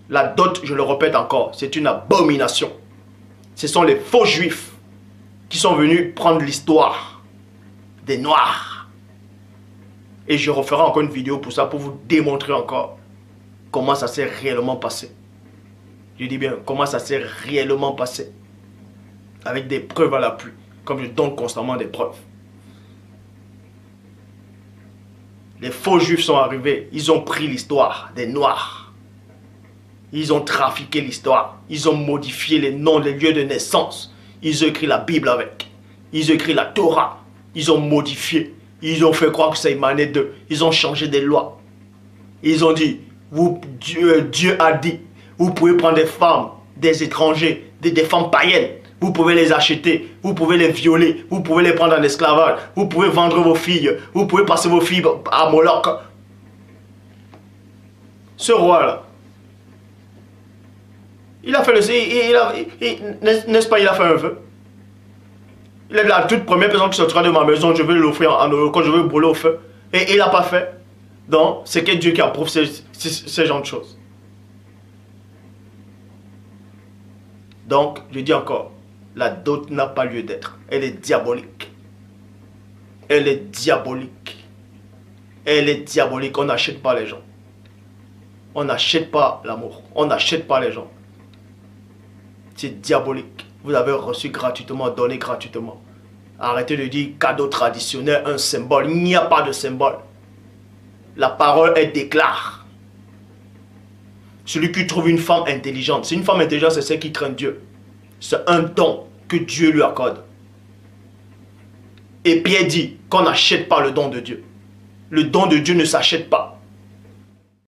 La dot, je le répète encore, c'est une abomination. Ce sont les faux juifs qui sont venus prendre l'histoire des Noirs. Et je referai encore une vidéo pour ça, pour vous démontrer encore comment ça s'est réellement passé. Je dis bien, comment ça s'est réellement passé. Avec des preuves à l'appui, comme je donne constamment des preuves. Les faux juifs sont arrivés, ils ont pris l'histoire des Noirs. Ils ont trafiqué l'histoire, ils ont modifié les noms, les lieux de naissance. Ils ont écrit la Bible avec. Ils ont écrit la Torah. Ils ont modifié. Ils ont fait croire que ça émanait d'eux. Ils ont changé des lois. Ils ont dit, Dieu a dit, vous pouvez prendre des femmes, des étrangers, des femmes païennes. Vous pouvez les acheter, vous pouvez les violer, vous pouvez les prendre en esclavage, vous pouvez vendre vos filles, vous pouvez passer vos filles à Moloch. Ce roi-là, il a fait le... N'est-ce pas, il a fait un vœu. Il est la toute première personne qui sortira de ma maison, je vais l'offrir quand je vais brûler au feu. Et il n'a pas fait. Donc, c'est que Dieu qui approuve ces genres de choses. Donc, je dis encore, la dot n'a pas lieu d'être. Elle est diabolique. Elle est diabolique. Elle est diabolique. On n'achète pas les gens. On n'achète pas l'amour. On n'achète pas les gens. C'est diabolique. Vous avez reçu gratuitement, donné gratuitement. Arrêtez de dire cadeau traditionnel, un symbole. Il n'y a pas de symbole. La parole, elle déclare. Celui qui trouve une femme intelligente. C'est une femme intelligente, c'est celle qui craint Dieu. C'est un don que Dieu lui accorde. Et Pierre dit qu'on n'achète pas le don de Dieu. Le don de Dieu ne s'achète pas.